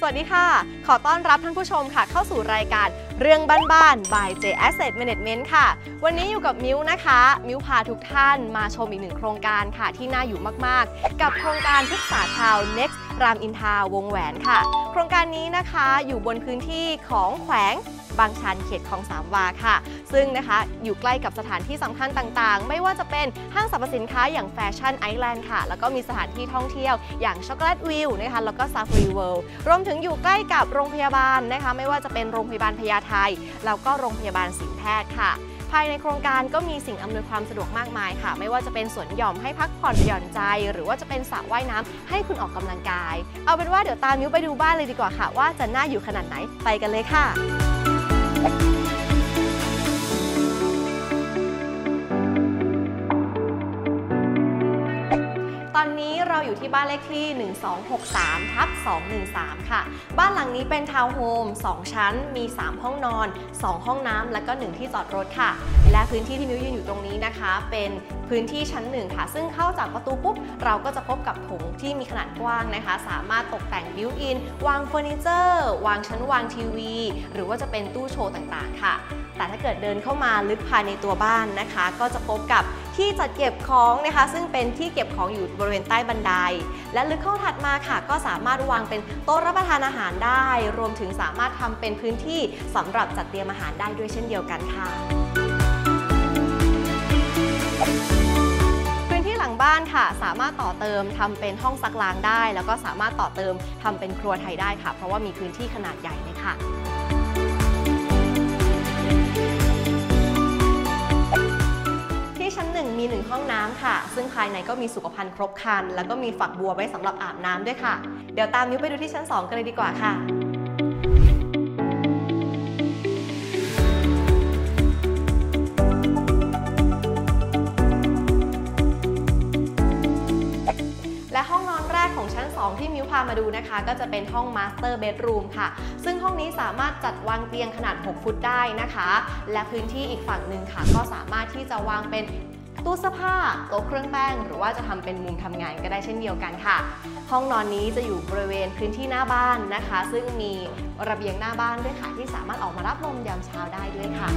วัสดีค่ะขอต้อนรับท่านผู้ชมค่ะเข้าสู่รายการเรื่องบ้านๆ by J Asset Management ค่ะวันนี้อยู่กับมิ้วนะคะมิ้วพาทุกท่านมาชมอีกหนึ่งโครงการค่ะที่น่าอยู่มากๆกับโครงการพฤกษาทาวน์ Next รามอินทราวงแหวนค่ะโครงการนี้นะคะอยู่บนพื้นที่ของแขวงบางชันเขตคลองสามวาค่ะซึ่งนะคะอยู่ใกล้กับสถานที่สำคัญต่างๆไม่ว่าจะเป็นห้างสรรพสินค้าอย่างแฟชั่นไอแลนด์ค่ะแล้วก็มีสถานที่ท่องเที่ยวอย่างช็อกโกแลตวิวนะคะแล้วก็ซาฟารีเวิลด์รวมถึงอยู่ใกล้กับโรงพยาบาลนะคะไม่ว่าจะเป็นโรงพยาบาลพญาไทแล้วก็โรงพยาบาลศิลปแพทย์ค่ะภายในโครงการก็มีสิ่งอำนวยความสะดวกมากมายค่ะไม่ว่าจะเป็นสวนหย่อมให้พักผ่อนหย่อนใจหรือว่าจะเป็นสระว่ายน้ำให้คุณออกกำลังกายเอาเป็นว่าเดี๋ยวตามมิ้วไปดูบ้านเลยดีกว่าค่ะว่าจะน่าอยู่ขนาดไหนไปกันเลยค่ะตอนนี้เราอยู่ที่บ้านเลขที่ 1263/213 ค่ะบ้านหลังนี้เป็นทาวน์โฮม 2 ชั้นมี 3 ห้องนอน 2 ห้องน้ำและก็ 1 ที่จอดรถค่ะและพื้นที่ที่มิ้วยืนอยู่ตรงนี้นะคะเป็นพื้นที่ชั้น 1 ค่ะซึ่งเข้าจากประตูปุ๊บเราก็จะพบกับโถงที่มีขนาดกว้างนะคะสามารถตกแต่งบิวอินวางเฟอร์นิเจอร์วางชั้นวางทีวีหรือว่าจะเป็นตู้โชว์ต่างๆค่ะแต่ถ้าเกิดเดินเข้ามาลึกภายในตัวบ้านนะคะก็จะพบกับที่จัดเก็บของนะคะซึ่งเป็นที่เก็บของอยู่บริเวณใต้บันไดและลึกเข้าถัดมาค่ะก็สามารถวางเป็นโต๊ะรับประทานอาหารได้รวมถึงสามารถทำเป็นพื้นที่สำหรับจัดเตรียมอาหารได้ด้วยเช่นเดียวกันค่ะพื้นที่หลังบ้านค่ะสามารถต่อเติมทำเป็นห้องซักล้างได้แล้วก็สามารถต่อเติมทำเป็นครัวไทยได้ค่ะเพราะว่ามีพื้นที่ขนาดใหญ่เลยค่ะชั้น 1 มี 1 ห้องน้ำค่ะซึ่งภายในก็มีสุขภัณฑ์ครบครันแล้วก็มีฝักบัวไว้สำหรับอาบน้ำด้วยค่ะเดี๋ยวตามมิ้วไปดูที่ชั้น 2 กันเลยดีกว่าค่ะและห้องนอนแรกของชั้น 2 ที่มิ้วพามาดูนะคะก็จะเป็นห้องมาสเตอร์เบดรูมค่ะซึ่งห้องนี้สามารถจัดวางเตียงขนาด 6 ฟุตได้นะคะและพื้นที่อีกฝั่งหนึ่งค่ะก็สามารถที่จะวางเป็นตู้เสื้อผ้าโต๊ะเครื่องแป้งหรือว่าจะทำเป็นมุมทำงานก็ได้เช่นเดียวกันค่ะห้องนอนนี้จะอยู่บริเวณพื้นที่หน้าบ้านนะคะซึ่งมีระเบียงหน้าบ้านด้วยค่ะที่สามารถออกมารับลมยามเช้าได้ด้วยค่ะ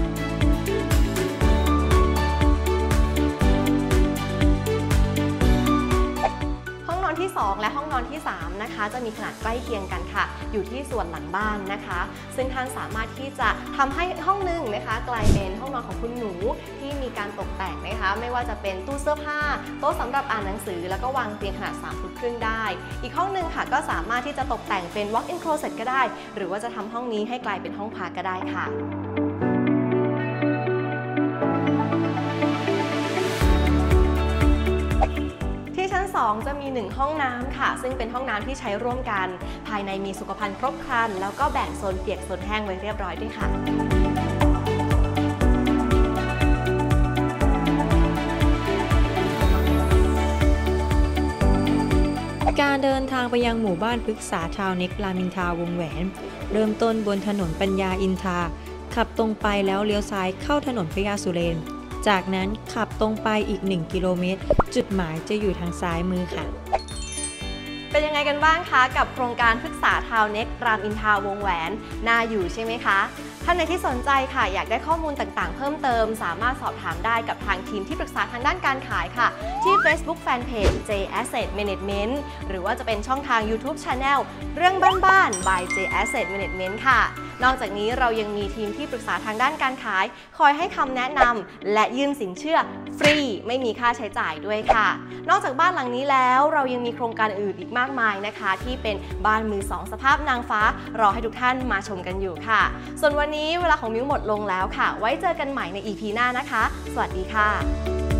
ที่ 2 และห้องนอนที่ 3 นะคะจะมีขนาดใกล้เคียงกันค่ะอยู่ที่ส่วนหลังบ้านนะคะซึ่งท่านสามารถที่จะทำให้ห้องนึงนะคะกลายเป็นห้องนอนของคุณหนูที่มีการตกแต่งนะคะไม่ว่าจะเป็นตู้เสื้อผ้าโต๊ะสำหรับอ่านหนังสือแล้วก็วางเตียงขนาด3 ฟุตครึ่งได้อีกห้องนึงค่ะก็สามารถที่จะตกแต่งเป็น walk-in closet ก็ได้หรือว่าจะทำห้องนี้ให้กลายเป็นห้องพักก็ได้ค่ะชั้น 2 จะมี 1 ห้องน้ำค่ะซึ่งเป็นห้องน้ำที่ใช้ร่วมกันภายในมีสุขภัณฑ์ครบครันแล้วก็แบ่งโซนเปียกโซนแห้งไว้เรียบร้อยด้วยค่ะการเดินทางไปยังหมู่บ้านพฤกษาทาวน์ Next รามอินทราวงแหวนเริ่มต้นบนถนนปัญญาอินทราขับตรงไปแล้วเลี้ยวซ้ายเข้าถนนพญาสุเรนจากนั้นขับตรงไปอีก1 กิโลเมตรจุดหมายจะอยู่ทางซ้ายมือค่ะเป็นยังไงกันบ้างคะกับโครงการพฤกษาทาวน์ Next รามอินทราวงแหวนน่าอยู่ใช่ไหมคะท่านใดที่สนใจค่ะอยากได้ข้อมูลต่างๆเพิ่มเติมสามารถสอบถามได้กับทางทีมที่ปรึกษาทางด้านการขายค่ะที่ Facebook Fanpage J Asset Management หรือว่าจะเป็นช่องทาง YouTube Channel เรื่องบ้านๆ by J Asset Management ค่ะนอกจากนี้เรายังมีทีมที่ปรึกษาทางด้านการขายคอยให้คำแนะนำและยื่นสินเชื่อฟรีไม่มีค่าใช้จ่ายด้วยค่ะนอกจากบ้านหลังนี้แล้วเรายังมีโครงการอื่นอีกมากมายนะคะที่เป็นบ้านมือ2สภาพนางฟ้ารอให้ทุกท่านมาชมกันอยู่ค่ะส่วนวันนี้เวลาของมิ้วหมดลงแล้วค่ะไว้เจอกันใหม่ใน EP หน้านะคะสวัสดีค่ะ